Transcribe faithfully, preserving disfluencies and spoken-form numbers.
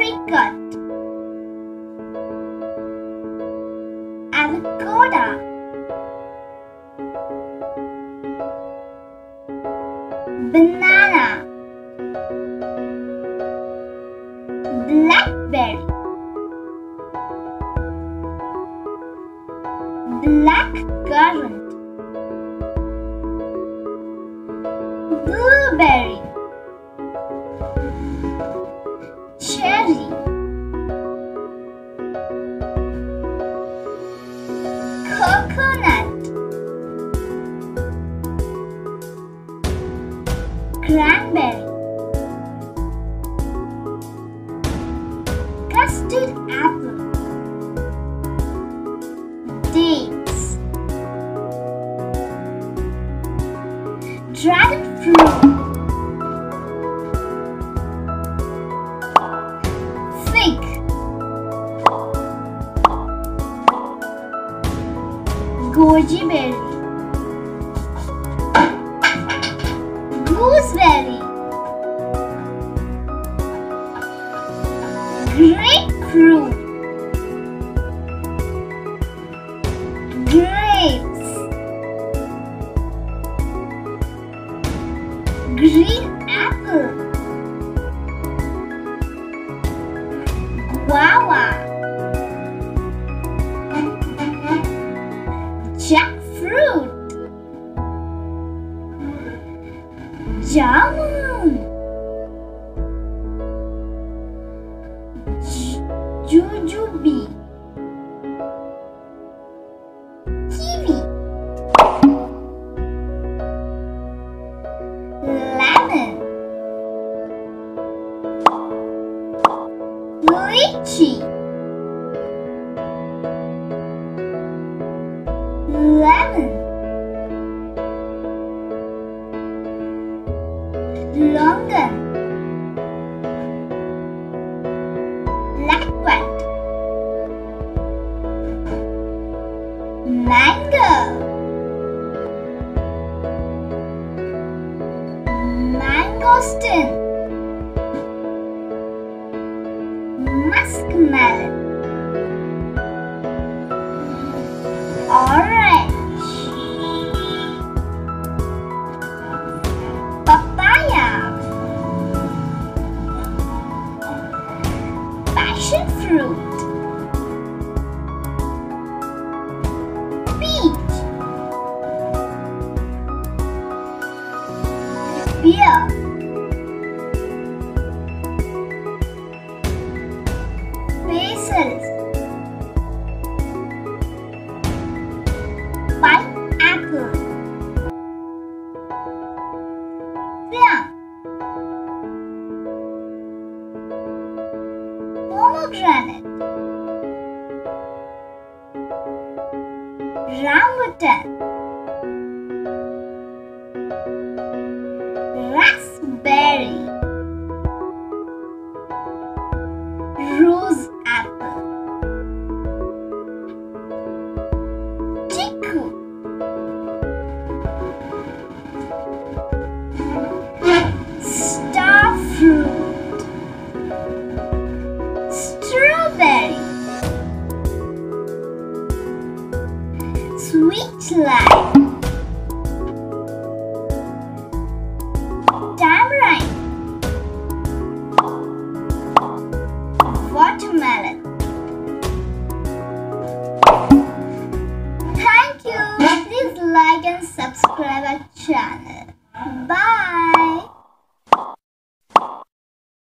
apricot, avocado, banana, blackberry, blackcurrant, blueberry, cherry, coconut, cranberry, custard apple, dates, dragon fruit, fig, goji berry, gooseberry, grapefruit, grapes, green apple, guava, jackfruit, jamun, J- jujube, kiwi, lemon, lychee, lemon, longan, blackcurrant, mango, mangosteen, muskmelon, orange, papaya, passion fruit, peach, pear, basil, pineapple, plum, pomegranate, rambutan, raspberry, rose apple, chiku, star fruit, strawberry, sweet lime, tamarind, watermelon. Thank you. Please like and subscribe our channel.